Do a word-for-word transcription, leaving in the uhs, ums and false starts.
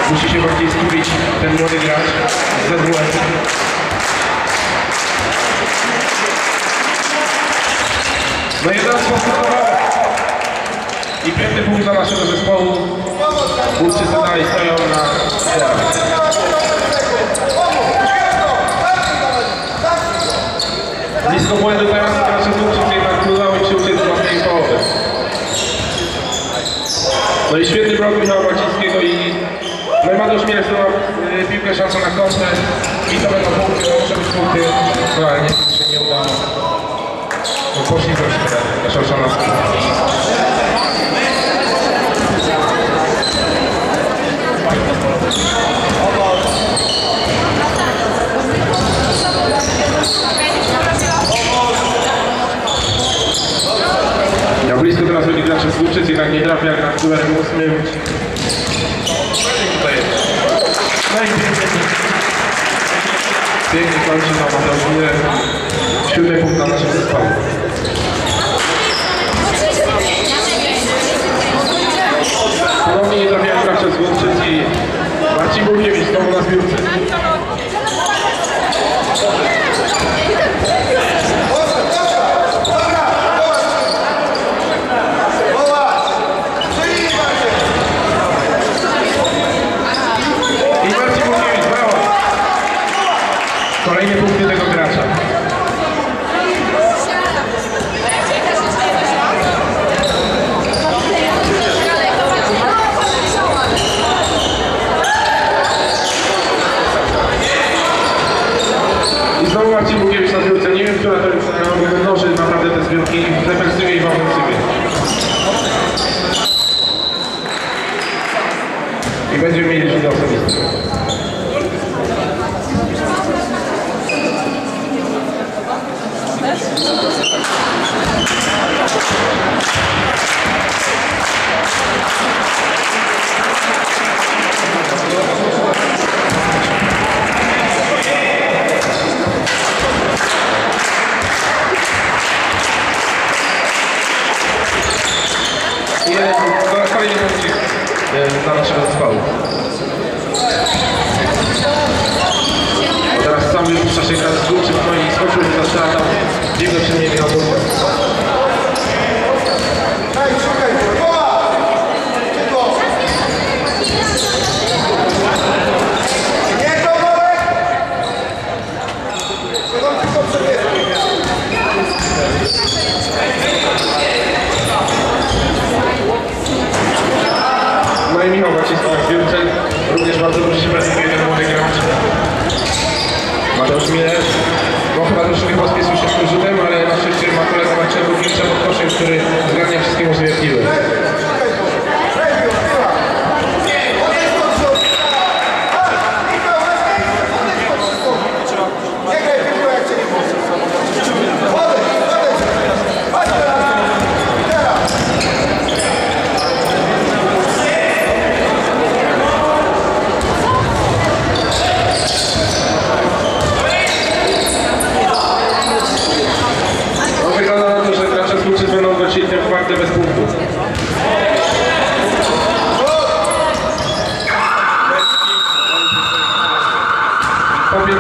Musi się bardziej skupić ten młody gracz z Z W S. No jeden sposób i piąty punkt dla naszego zespołu. Główczycy dalej stoją na czterech. Blisko błędu teraz gracze Główczycy jednak udało im się uciec do tej połowy. No i świetny blok Michała Bacińskiego i no i Mateusz Mielec ma y, piłkę szansą na kontrę i to będą punkty, to muszą być punkty, no ale niestety się nie udało. No poszli troszkę na Szorszanowski. Ja blisko teraz byli gracze z Główczyc, jednak nie trafia jak na numerem ósmym. Tutaj jest. No i pięknie. Pięknie kończy na Mateusz Mielec. Siódmy punkt na naszym zespołu. Ponownie nie trafiają gracze z Główczyc i Marcin Burkiewicz znowu na zbiórce. Kolejne punkty tego gracza. I znowu Marcin Bukiewicz na zbiórce. Nie wiem, która to jest, ale mnoży naprawdę te zbiórki w defensywie i w ofensywie. I będziemy mieli rzut osobisty. Kolejny punkcik dla naszego zespołu. Teraz sam wypuszcza się grać z Główczyc, no i skoczył za strata. Dziwne przy niej miał dobrze. No i Michał Baciński na zbiórce. Również bardzo dobrze się prezentuje ten młody gracz. Mateusz Mielec. No chyba troszkę pospieszył się z tym rzutem, ale na szczęście ma kolega Marcego Wilcza pod koszem, który zgarnia wszystkie możliwe piły. Bez punktów.